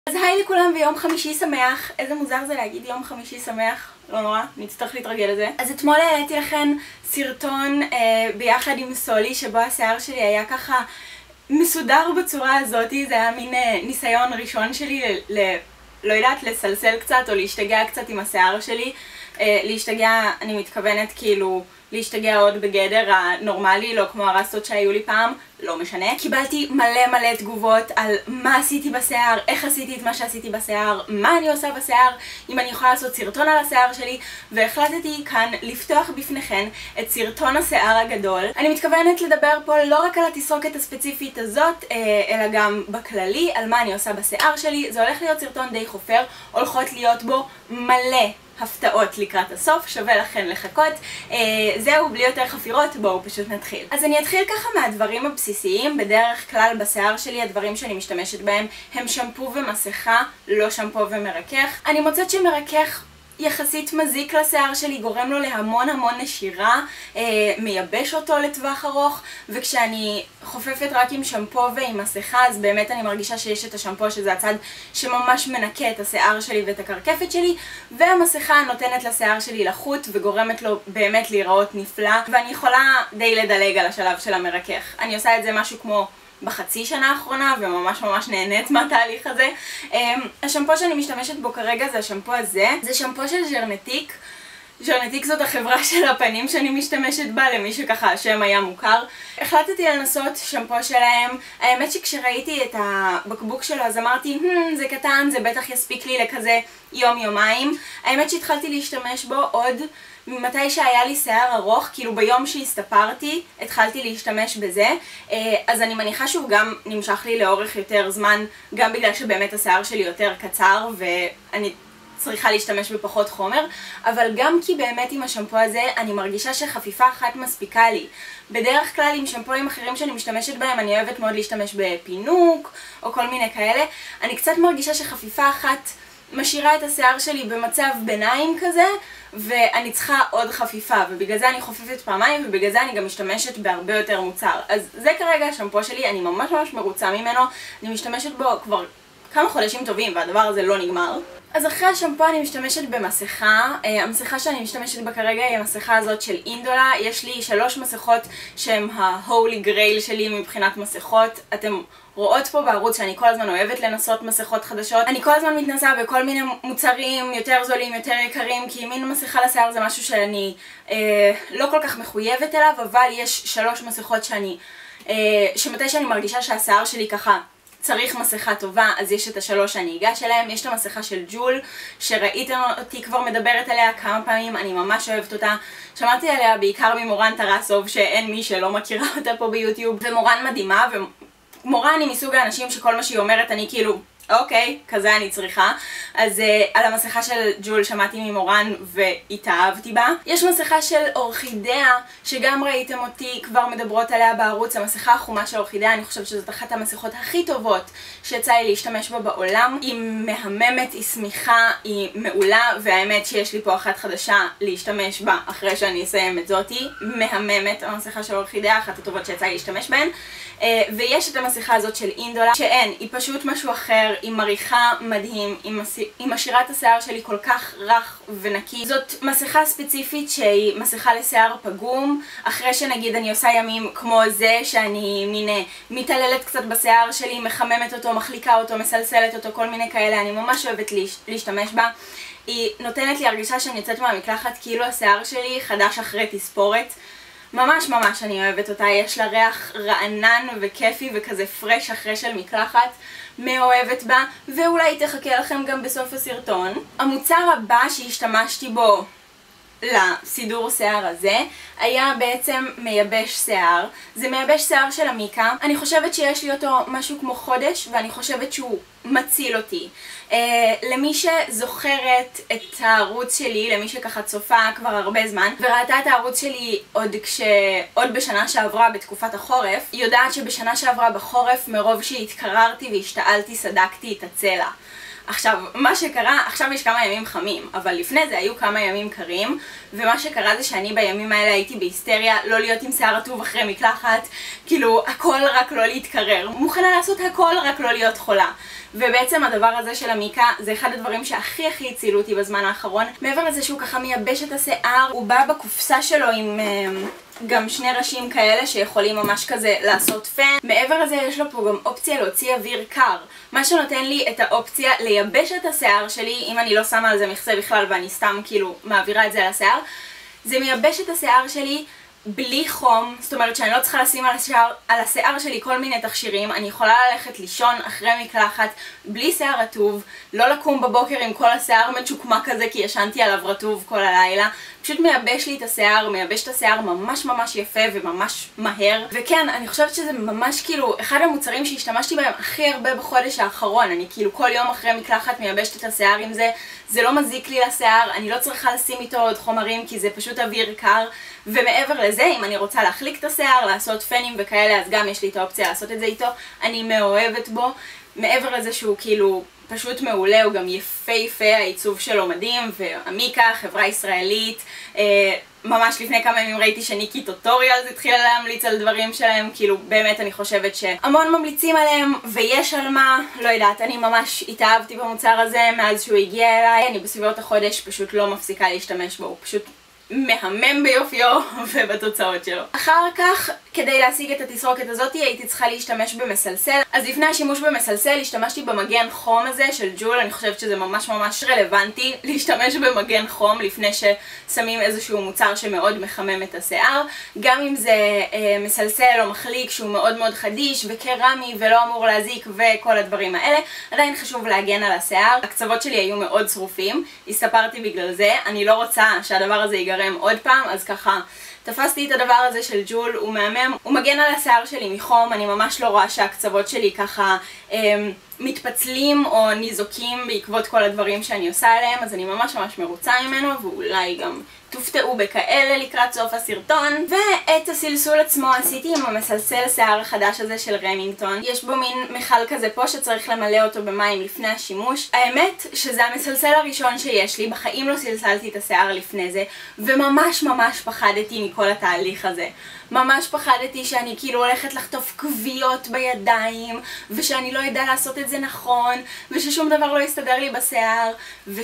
אז היי לכולם ויום חמישי שמח. איזה מוזר זה להגיד יום חמישי שמח, לא נורא, נצטרך להתרגל לזה. אז אתמול העליתי לכם סרטון ביחד עם סולי שבו השיער שלי היה ככה מסודר בצורה הזאת. זה היה מין ניסיון ראשון שלי לא יודעת, לסלסל קצת או להשתגע קצת עם השיער שלי. להשתגע, אני מתכוונת כאילו להשתגע עוד בגדר הנורמלי, לא כמו הרסטות שהיו לי פעם, לא משנה. קיבלתי מלא תגובות על מה עשיתי בשיער, איך עשיתי את מה שעשיתי בשיער, מה אני עושה בשיער, אם אני יכולה לעשות סרטון על השיער שלי, והחלטתי כאן לפתוח בפניכם את סרטון השיער הגדול. אני מתכוונת לדבר פה לא רק על התסרוקת הספציפית הזאת, אלא גם בכללי, על מה אני עושה בשיער שלי. זה הולך להיות סרטון די חופר, הולכות להיות בו מלא הפתעות לקראת הסוף, שווה לכן לחכות. זהו, בלי יותר חפירות, בואו פשוט נתחיל. אז אני אתחיל ככה מהדברים הבסיסיים. בדרך כלל בשיער שלי הדברים שאני משתמשת בהם הם שמפו ומסכה, לא שמפו ומרכך. אני מוצאת שמרכך יחסית מזיק לשיער שלי, גורם לו להמון נשירה, מייבש אותו לטווח ארוך, וכשאני חופפת רק עם שמפו ועם מסכה, אז באמת אני מרגישה שיש את השמפו שזה הצד שממש מנקה את השיער שלי ואת הקרקפת שלי, והמסכה נותנת לשיער שלי לחות וגורמת לו באמת להיראות נפלא, ואני יכולה די לדלג על השלב של המרכך. אני עושה את זה משהו כמו בחצי שנה האחרונה, וממש נהנית מהתהליך הזה. השמפו שאני משתמשת בו כרגע זה השמפו הזה. זה שמפו של ז'רנטיק. ז'רנטיק זאת החברה של הפנים שאני משתמשת בה, למי שככה השם היה מוכר. החלטתי לנסות שמפו שלהם. האמת שכשראיתי את הבקבוק שלו אז אמרתי, זה קטן, זה בטח יספיק לי לכזה יום-יומיים. האמת שהתחלתי להשתמש בו עוד ממתי שהיה לי שיער ארוך, כאילו ביום שהסתפרתי התחלתי להשתמש בזה, אז אני מניחה שהוא גם נמשך לי לאורך יותר זמן, גם בגלל שבאמת השיער שלי יותר קצר ואני צריכה להשתמש בפחות חומר, אבל גם כי באמת עם השמפו הזה אני מרגישה שחפיפה אחת מספיקה לי. בדרך כלל עם שמפוים אחרים שאני משתמשת בהם אני אוהבת מאוד להשתמש בפינוק או כל מיני כאלה. אני קצת מרגישה שחפיפה אחת משאירה את השיער שלי במצב ביניים כזה, ואני צריכה עוד חפיפה, ובגלל זה אני חופפת פעמיים, ובגלל זה אני גם משתמשת בהרבה יותר מוצר. אז זה כרגע השמפו שלי, אני ממש מרוצה ממנו, אני משתמשת בו כבר כמה חודשים טובים, והדבר הזה לא נגמר. אז אחרי השמפו אני משתמשת במסכה. המסכה שאני משתמשת בה כרגע היא המסכה הזאת של אינדולה. יש לי 3 מסכות שהן ה-Holy Grail שלי מבחינת מסכות. אתם רואות פה בערוץ שאני כל הזמן אוהבת לנסות מסכות חדשות. אני כל הזמן מתנסה בכל מיני מוצרים יותר זולים, יותר יקרים, כי מין מסכה לשיער זה משהו שאני לא כל כך מחויבת אליו, אבל יש 3 מסכות שמתי שאני מרגישה שהשיער שלי ככה צריך מסכה טובה, אז יש את ה3 שאני אגש אליהם. יש את המסכה של ג'ול, שראיתם אותי כבר מדברת עליה כמה פעמים, אני ממש אוהבת אותה. שמעתי עליה בעיקר ממורן טרסוב, שאין מי שלא מכירה אותה פה ביוטיוב, ומורן מדהימה, ומורן היא מסוג האנשים שכל מה שהיא אומרת אני כאילו אוקיי, כזה אני צריכה. אז על המסכה של ג'ול שמעתי ממורן והתאהבתי בה. יש מסכה של אורחידאה, שגם ראיתם אותי כבר מדברות עליה בערוץ. המסכה החומה של אורחידאה, אני חושבת שזאת אחת המסכות הכי טובות שיצא לי להשתמש בה בעולם. היא מהממת, היא שמחה, היא מעולה, והאמת שיש לי פה אחת חדשה להשתמש בה אחרי שאני אסיים את זאתי. מהממת, המסכה של אורחידאה, אחת הטובות שיצא לי להשתמש בהן. ויש את המסכה הזאת של אינדולה, שאין, היא פשוט משהו אחר, היא מריחה מדהים, היא משאירה את השיער שלי כל כך רך ונקי. זאת מסכה ספציפית שהיא מסכה לשיער פגום, אחרי שנגיד אני עושה ימים כמו זה, שאני מתעללת קצת בשיער שלי, מחממת אותו, מחליקה אותו, מסלסלת אותו, כל מיני כאלה, אני ממש אוהבת להשתמש בה. היא נותנת לי הרגישה שאני יוצאת מהמקלחת כאילו השיער שלי חדש אחרי תספורת. ממש אני אוהבת אותה, יש לה ריח רענן וכיפי וכזה פרש אחרי של מקלחת, מאוהבת בה, ואולי תחכה לכם גם בסוף הסרטון. המוצר הבא שהשתמשתי בו לסידור שיער הזה היה בעצם מייבש שיער. זה מייבש שיער של אמיקה. אני חושבת שיש לי אותו משהו כמו חודש, ואני חושבת שהוא מציל אותי. למי שזוכרת את הערוץ שלי, למי שככה צופה כבר הרבה זמן וראתה את הערוץ שלי עוד בשנה שעברה בתקופת החורף, יודעת שבשנה שעברה בחורף מרוב שהתקררתי והשתעלתי סדקתי את הצלע. עכשיו, מה שקרה, עכשיו יש כמה ימים חמים, אבל לפני זה היו כמה ימים קרים, ומה שקרה זה שאני בימים האלה הייתי בהיסטריה, לא להיות עם שיער רטוב אחרי מקלחת, כאילו הכל רק לא להתקרר, מוכנה לעשות הכל רק לא להיות חולה. ובעצם הדבר הזה של המיקה זה אחד הדברים שהכי הצילו אותי בזמן האחרון. מעבר לזה שהוא ככה מייבש את השיער, הוא בא בקופסה שלו עם גם שני ראשים כאלה שיכולים ממש כזה לעשות פן. מעבר לזה יש לו פה גם אופציה להוציא אוויר קר, מה שנותן לי את האופציה לייבש את השיער שלי, אם אני לא שמה על זה מכסה בכלל ואני סתם כאילו מעבירה את זה על השיער. זה מייבש את השיער שלי בלי חום, זאת אומרת שאני לא צריכה לשים על השיער שלי כל מיני תכשירים, אני יכולה ללכת לישון אחרי מקלחת בלי שיער רטוב, לא לקום בבוקר עם כל השיער מצ'וקמה כזה כי ישנתי עליו רטוב כל הלילה, פשוט מייבש לי את השיער, מייבש את השיער ממש ממש יפה וממש מהר. וכן, אני חושבת שזה ממש כאילו אחד המוצרים שהשתמשתי בהם הכי הרבה בחודש האחרון. אני כאילו כל יום אחרי מקלחת מייבשת את השיער עם זה, זה לא מזיק לי לשיער, אני לא צריכה לשים איתו עוד חומרים כי זה פשוט אוויר קר. ומעבר לזה, אם אני רוצה להחליק את השיער, לעשות פנים וכאלה, אז גם יש לי את האופציה לעשות את זה איתו. אני מאוהבת בו. מעבר לזה שהוא כאילו פשוט מעולה, הוא גם יפהפה, העיצוב שלו מדהים, והמיקה, חברה ישראלית, ממש לפני כמה ימים ראיתי שניקי טוטוריאלס התחילה להמליץ על דברים שלהם, כאילו באמת אני חושבת שהמון ממליצים עליהם ויש על מה, לא יודעת, אני ממש התאהבתי במוצר הזה מאז שהוא הגיע אליי, אני בסביבות החודש פשוט לא מפסיקה להשתמש בו, הוא פשוט מהמם ביופיו ובתוצאות שלו. אחר כך, כדי להשיג את התסרוקת הזאת, הייתי צריכה להשתמש במסלסל. אז לפני השימוש במסלסל, השתמשתי במגן חום הזה של ג'ול. אני חושבת שזה ממש ממש רלוונטי להשתמש במגן חום לפני ששמים איזשהו מוצר שמאוד מחמם את השיער. גם אם זה מסלסל או מחליק שהוא מאוד מאוד חדיש וקרמי ולא אמור להזיק וכל הדברים האלה, עדיין חשוב להגן על השיער. הקצוות שלי היו מאוד שרופים, הסתפרתי בגלל זה. אני לא רוצה שהדבר הזה ייגרם עוד פעם, אז ככה תפסתי את הדבר הזה של ג'ול, הוא מהמם, הוא מגן על השיער שלי מחום, אני ממש לא רואה שהקצוות שלי ככה מתפצלים או ניזוקים בעקבות כל הדברים שאני עושה עליהם, אז אני ממש ממש מרוצה ממנו, ואולי גם תופתעו בכאלה לקראת סוף הסרטון. ואת הסלסול עצמו עשיתי עם המסלסל שיער החדש הזה של רמינגטון. יש בו מין מכל כזה פה שצריך למלא אותו במים לפני השימוש. האמת שזה המסלסל הראשון שיש לי, בחיים לא סלסלתי את השיער לפני זה, וממש ממש פחדתי מכל התהליך הזה. ממש פחדתי שאני כאילו הולכת לחטוף כוויות בידיים, ושאני לא יודע לעשות את זה נכון, וששום דבר לא יסתדר לי בשיער,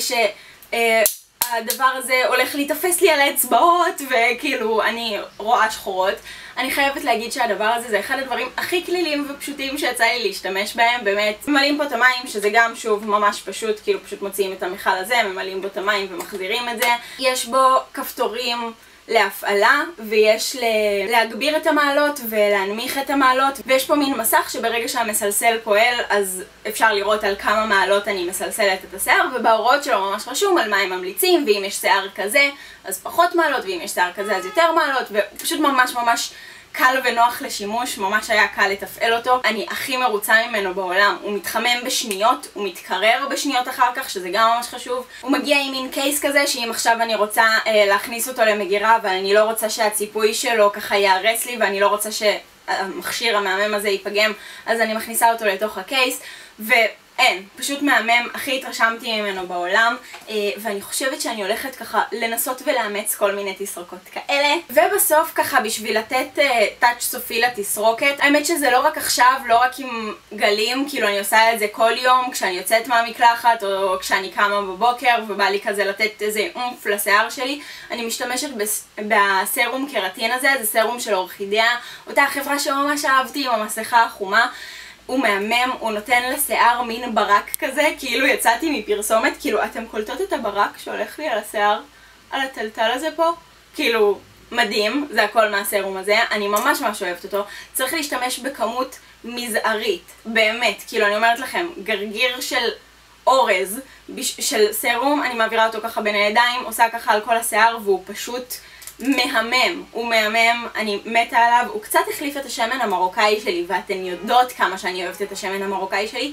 הדבר הזה הולך להתאפס לי על האצבעות, וכאילו אני רואה שחורות. אני חייבת להגיד שהדבר הזה זה אחד הדברים הכי כלילים ופשוטים שיצא לי להשתמש בהם, באמת. ממלאים פה את המים, שזה גם שוב ממש פשוט, כאילו פשוט מוציאים את המכל הזה, ממלאים בו את המים ומחזירים את זה. יש בו כפתורים להפעלה, ויש להגביר את המעלות ולהנמיך את המעלות, ויש פה מין מסך שברגע שהמסלסל פועל אז אפשר לראות על כמה מעלות אני מסלסלת את השיער, ובהוראות שלו ממש רשום על מה הם ממליצים, ואם יש שיער כזה אז פחות מעלות, ואם יש שיער כזה אז יותר מעלות, ופשוט ממש ממש קל ונוח לשימוש, ממש היה קל לתפעל אותו. אני הכי מרוצה ממנו בעולם. הוא מתחמם בשניות, הוא מתקרר בשניות אחר כך, שזה גם ממש חשוב. הוא מגיע עם מין קייס כזה, שאם עכשיו אני רוצה להכניס אותו למגירה, אבל אני לא רוצה שהציפוי שלו ככה יהרס לי, ואני לא רוצה שהמכשיר המהמם הזה ייפגם, אז אני מכניסה אותו לתוך הקייס, אין, פשוט מהמם, הכי התרשמתי ממנו בעולם, ואני חושבת שאני הולכת ככה לנסות ולאמץ כל מיני תסרוקות כאלה. ובסוף ככה בשביל לתת טאץ' סופי לתסרוקת, האמת שזה לא רק עכשיו, לא רק עם גלים, כאילו אני עושה את זה כל יום כשאני יוצאת מהמקלחת או כשאני קמה בבוקר ובא לי כזה לתת איזה אומף לשיער שלי, אני משתמשת בסרום קרטין הזה, זה סרום של אורחידאה, אותה חברה שממש אהבתי עם המסכה החומה. הוא מהמם, הוא נותן לשיער מין ברק כזה, כאילו יצאתי מפרסומת, כאילו אתם קולטות את הברק שהולך לי על השיער, על הטלטל הזה פה? כאילו מדהים, זה הכל מהסרום הזה, אני ממש ממש אוהבת אותו. צריך להשתמש בכמות מזערית, באמת, כאילו אני אומרת לכם, גרגיר של אורז של סרום, אני מעבירה אותו ככה בין הידיים, עושה ככה על כל השיער והוא פשוט מהמם, הוא מהמם, אני מתה עליו. הוא קצת החליף את השמן המרוקאי שלי, ואתן יודעות כמה שאני אוהבת את השמן המרוקאי שלי.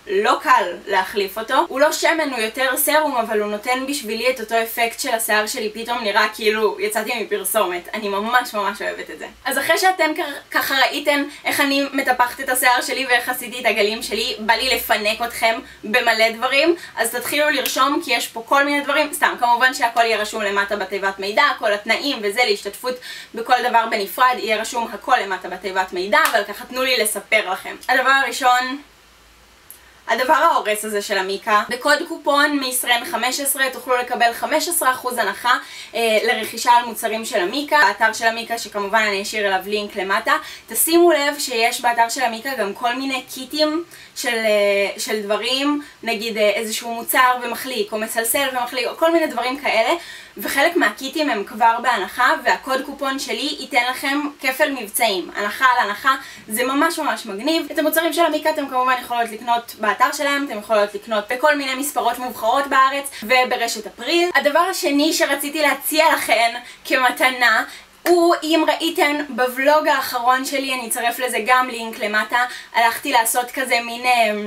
לא קל להחליף אותו. הוא לא שמן, הוא יותר סרום, אבל הוא נותן בשבילי את אותו אפקט של השיער שלי פתאום נראה כאילו יצאתי מפרסומת. אני ממש ממש אוהבת את זה. אז אחרי שאתם ככה ראיתם איך אני מטפחת את השיער שלי ואיך עשיתי את הגלים שלי, בא לי לפנק אתכם במלא דברים, אז תתחילו לרשום כי יש פה כל מיני דברים. סתם, כמובן שהכל יהיה רשום למטה בתיבת מידע, כל התנאים וזה להשתתפות בכל דבר בנפרד, יהיה רשום הכל למטה בתיבת מידע, אבל ככה תנו לי לספר לכם. הדבר הראשון, הדבר ההורס הזה של המיקה, בקוד קופון מישראל 15 תוכלו לקבל 15% הנחה לרכישה על מוצרים של המיקה, באתר של המיקה שכמובן אני אשאיר אליו לינק למטה. תשימו לב שיש באתר של המיקה גם כל מיני קיטים של דברים, נגיד איזשהו מוצר ומחליק או מסלסל ומחליק או כל מיני דברים כאלה, וחלק מהקיטים הם כבר בהנחה, והקוד קופון שלי ייתן לכם כפל מבצעים, הנחה על הנחה. זה ממש ממש מגניב. את המוצרים של המיקה אתם כמובן יכולות לקנות באתר שלהם, אתם יכולות לקנות בכל מיני מספרות מובחרות בארץ וברשת אפריל. הדבר השני שרציתי להציע לכם כמתנה, אם ראיתם בוולוג האחרון שלי, אני אצרף לזה גם לינק למטה, הלכתי לעשות כזה מין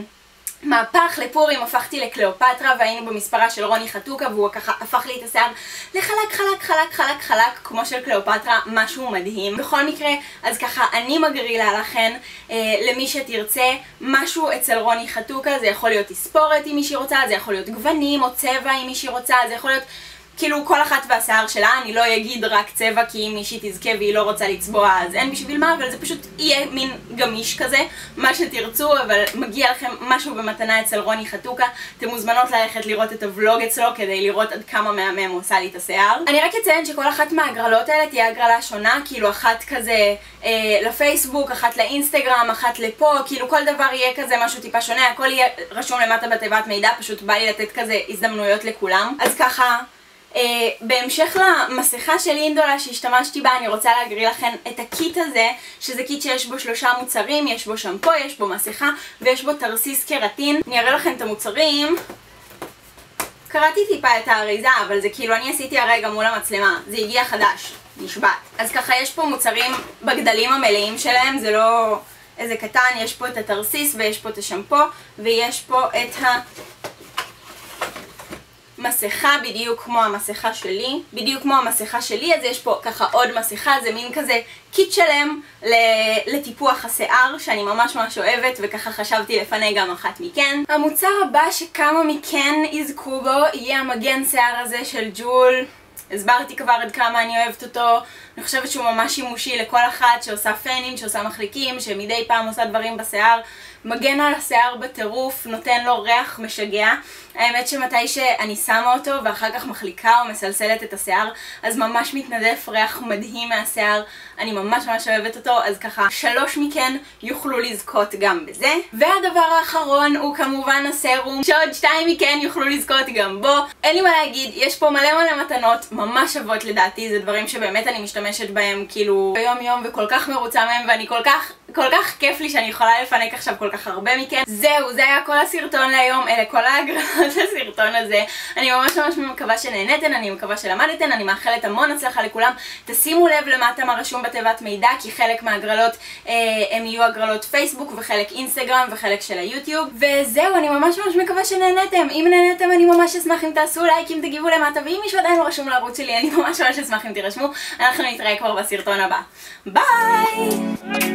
מהפך לפורים, הפכתי לקליאופטרה והיינו במספרה של רוני חתוקה והוא ככה הפך לי את השיער לחלק חלק חלק חלק חלק כמו של קליאופטרה, משהו מדהים. בכל מקרה, אז ככה אני מגרילה לכן למי שתרצה משהו אצל רוני חתוקה. זה יכול להיות תספורת אם מישהי רוצה, זה יכול להיות גוונים או צבע אם מישהי רוצה, זה יכול להיות כאילו כל אחת והשיער שלה. אני לא אגיד רק צבע כי אם מישהי תזכה והיא לא רוצה לצבוע אז אין בשביל מה, אבל זה פשוט יהיה מין גמיש כזה, מה שתרצו. אבל מגיע לכם משהו במתנה אצל רוני חתוקה, אתם מוזמנות ללכת לראות את הוולוג אצלו כדי לראות עד כמה מהמם הוא עושה לי את השיער. אני רק אציין שכל אחת מההגרלות האלה תהיה הגרלה שונה, כאילו אחת כזה לפייסבוק, אחת לאינסטגרם, אחת לפה, כאילו כל דבר יהיה כזה משהו טיפה שונה, הכל יהיה רשום למטה בתיבת מידע, פשוט בא לי לתת כזה הזדמנויות לכולם. אז ככה בהמשך למסכה של אינדולה שהשתמשתי בה, אני רוצה להגריל לכם את הקיט הזה, שזה קיט שיש בו 3 מוצרים, יש בו שמפו, יש בו מסכה ויש בו תרסיס קרטין. אני אראה לכם את המוצרים. קראתי טיפה את האריזה, אבל זה כאילו אני עשיתי הרגע מול המצלמה, זה הגיע חדש, נשבעת. אז ככה יש פה מוצרים בגדלים המלאים שלהם, זה לא איזה קטן, יש פה את התרסיס ויש פה את השמפו ויש פה את מסכה בדיוק כמו המסכה שלי, אז יש פה ככה עוד מסכה, זה מין כזה קיט שלם לטיפוח השיער שאני ממש ממש אוהבת, וככה חשבתי לפני גם אחת מכן. המוצר הבא שכמה מכן יזכו בו יהיה המגן שיער הזה של ג'ול. הסברתי כבר עד כמה אני אוהבת אותו, אני חושבת שהוא ממש שימושי לכל אחת שעושה פנים, שעושה מחליקים, שמדי פעם עושה דברים בשיער. מגן על השיער בטירוף, נותן לו ריח משגע. האמת שמתי שאני שמה אותו ואחר כך מחליקה או מסלסלת את השיער, אז ממש מתנדף ריח מדהים מהשיער. אני ממש ממש אוהבת אותו, אז ככה 3 מכן יוכלו לזכות גם בזה. והדבר האחרון הוא כמובן הסרום, שעוד 2 מכן יוכלו לזכות גם בו. אין לי מה להגיד, יש פה מלא מלא מתנות, ממש שוות לדעתי, זה דברים שבאמת אני משתמשת בהם כאילו ביום יום וכל כך מרוצה מהם, ואני כל כך כיף לי שאני יכולה לפנק עכשיו כל כך הרבה מכן. זהו, זה היה כל הסרטון להיום, אלה כל ההגרלות לסרטון הזה. אני ממש ממש מקווה שנהנתן, אני מקווה שלמדתן, אני מאחלת המון הצלחה לכולם. תשימו לב למטה מה רשום בתיבת מידע, כי חלק מההגרלות הם יהיו הגרלות פייסבוק וחלק אינסטגרם וחלק של היוטיוב. וזהו, אני ממש ממש מקווה שנהנתם. אם נהנתם אני ממש אשמח אם תעשו לייקים, תגיבו למטה, ואם מישהו עדיין לא רשום לערוץ שלי אני ממש ממש אשמח אם תירשמו. אנחנו נתראה כבר בסרטון הבא. ביי!